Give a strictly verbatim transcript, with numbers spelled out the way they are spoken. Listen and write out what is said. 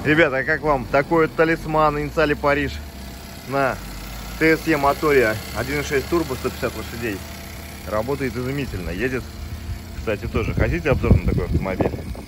Ребята, а как вам такой вот талисман инициали Париж на ТСЕ моторе один и шесть турбо, сто пятьдесят лошадей? Работает изумительно, едет. Кстати, тоже хотите обзор на такой автомобиль?